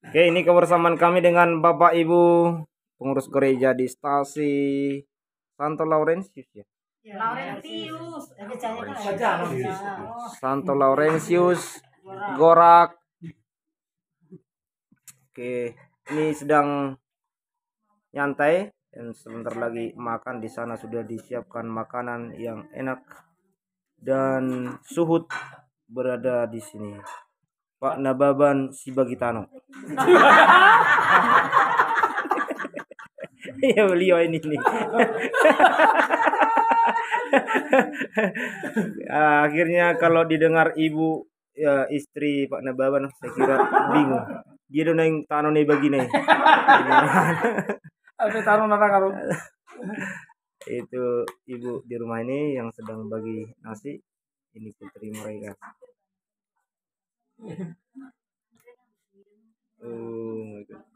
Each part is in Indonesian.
Oke, ini kebersamaan kami dengan Bapak Ibu pengurus gereja di Stasi Santo Laurentius ya. Laurentius. Santo Laurentius Gorak. Oke, ini sedang nyantai dan sebentar lagi makan. Di sana sudah disiapkan makanan yang enak dan Suhut berada di sini. Pak Nababan Sibagitano. Iya, beliau ini nih. Akhirnya kalau didengar ibu ya, istri Pak Nababan, saya kira bingung. Dia udah neng tano nih begini. Ada taruh nana karo. Itu ibu di rumah ini yang sedang bagi nasi. Ini putri mereka. Oh my God.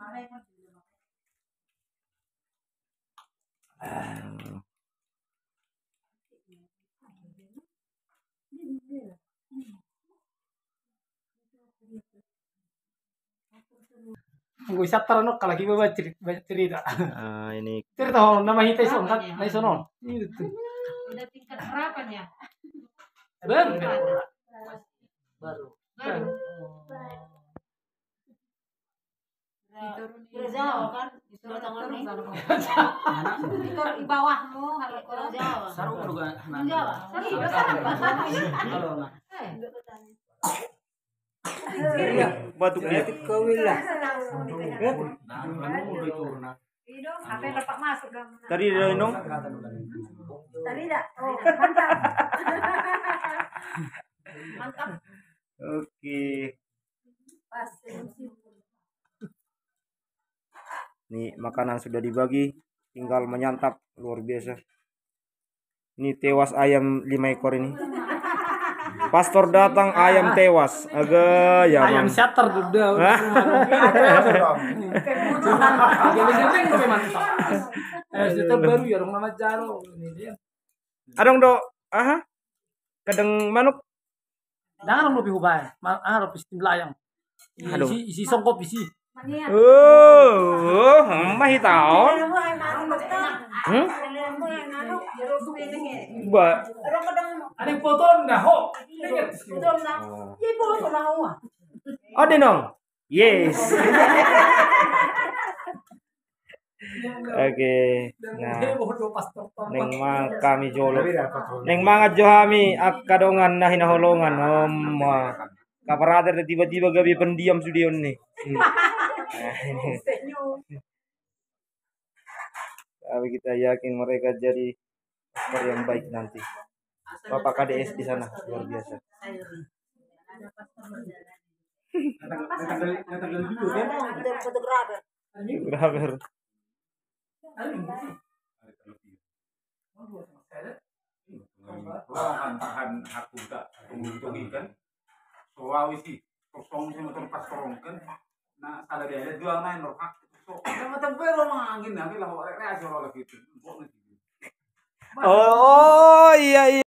Gue satar no kalau kita baca cerita. Ini Cerita ho nama hita ison kan, na isonon. Itu. Udah tingkat berapanya? Baru. Baru. Jawa kan, Jawa Tengah nih. Itu di bawahmu kalau orang Jawa. Saru juga. Jawa. Halo, nah. batuk dia. Apa yang dapat masuk dong? Tadi dia minum. Tadi enggak? Oh, mantap. Mantap. Oke. Pas. Nih makanan sudah dibagi, tinggal menyantap. Luar biasa. Ini tewas ayam 5 ekor ini. Pastor datang ayam tewas. Agak ya. Ayam satar udah. Gede-gede kok mantap. Cerita baru ya orang nama Jaro ini dia. Adong do, aha. Kadang manuk. Jangan lebih hubay. Lebih belayang. Aduh. Isi songkop isi. Oh, mah tahu. Ba. Ada yang foto enggak ho? Ada nong. Yes. Oke. Nah, neng mah kami jolo. Neng mangat johami akadongan nah hinaholongan. Kaparader tiba-tiba gabi pendiam studion nih. Tapi kita yakin mereka jadi pastor yang baik nanti. Bapak KDS di sana luar biasa. Fotografer. Tahan aku tak menguntungi kan. Sulawesi kosong sih motor pas korong kan. Nah, kalau dia ada jual main lor hak. So, sama tempero mangin nanti lah reaksi orang gitu. Oh iya iya.